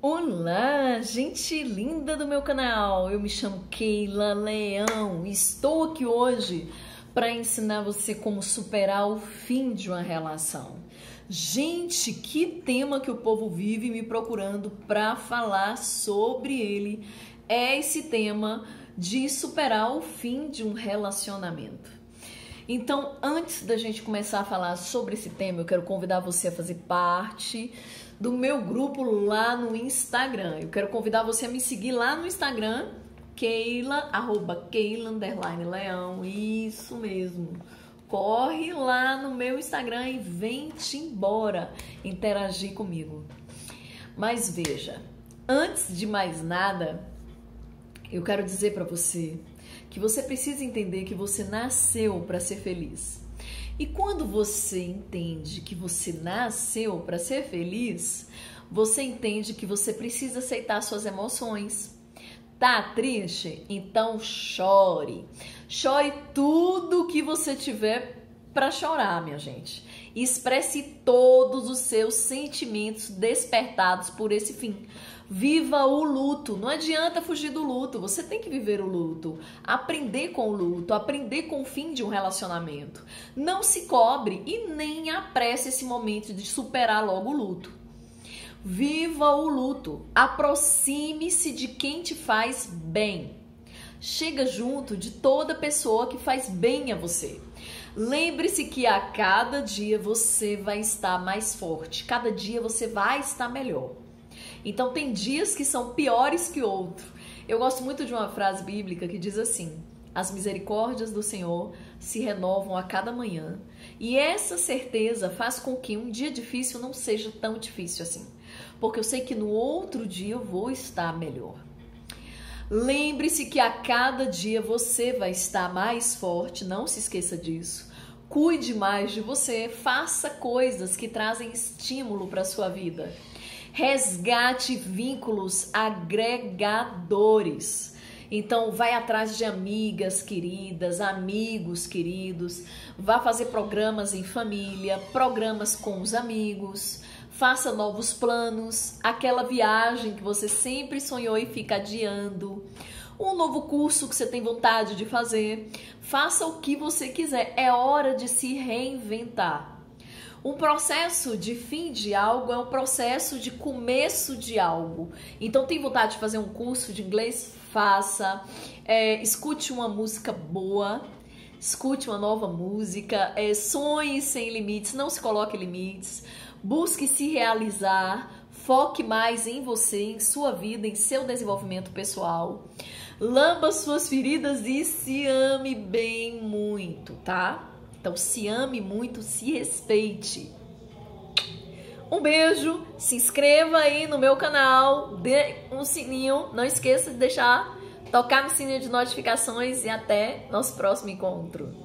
Olá, gente linda do meu canal, eu me chamo Keila Leão e estou aqui hoje para ensinar você como superar o fim de uma relação. Gente, que tema que o povo vive me procurando para falar sobre ele é esse tema de superar o fim de um relacionamento. Então, antes da gente começar a falar sobre esse tema, eu quero convidar você a fazer parte do meu grupo lá no Instagram. Eu quero convidar você a me seguir lá no Instagram, Keila, @Keila_Leão. Isso mesmo. Corre lá no meu Instagram e vem-te embora interagir comigo. Mas veja, antes de mais nada, eu quero dizer para você que você precisa entender que você nasceu para ser feliz. E quando você entende que você nasceu para ser feliz, você entende que você precisa aceitar suas emoções. Tá triste? Então chore. Chore tudo que você tiver para chorar, minha gente. Expresse todos os seus sentimentos despertados por esse fim. Viva o luto. Não adianta fugir do luto. Você tem que viver o luto. Aprender com o luto. Aprender com o fim de um relacionamento. Não se cobre e nem apresse esse momento de superar logo o luto. Viva o luto. Aproxime-se de quem te faz bem. Chega junto de toda pessoa que faz bem a você. Lembre-se que a cada dia você vai estar mais forte. Cada dia você vai estar melhor. Então tem dias que são piores que outros. Eu gosto muito de uma frase bíblica que diz assim: as misericórdias do Senhor se renovam a cada manhã. E essa certeza faz com que um dia difícil não seja tão difícil assim. Porque eu sei que no outro dia eu vou estar melhor. Lembre-se que a cada dia você vai estar mais forte, não se esqueça disso. Cuide mais de você, faça coisas que trazem estímulo para a sua vida. Resgate vínculos agregadores. Então, vai atrás de amigas queridas, amigos queridos. Vá fazer programas em família, programas com os amigos. Faça novos planos. Aquela viagem que você sempre sonhou e fica adiando. Um novo curso que você tem vontade de fazer. Faça o que você quiser. É hora de se reinventar. Um processo de fim de algo é um processo de começo de algo. Então, tem vontade de fazer um curso de inglês? Faça. Escute uma música boa. Escute uma nova música. Sonhe sem limites. Não se coloque limites. Busque se realizar. Foque mais em você, em sua vida, em seu desenvolvimento pessoal. Lamba suas feridas e se ame bem muito, tá? Então, se ame muito, se respeite. Um beijo, se inscreva aí no meu canal, dê um sininho, não esqueça de tocar no sininho de notificações e até nosso próximo encontro.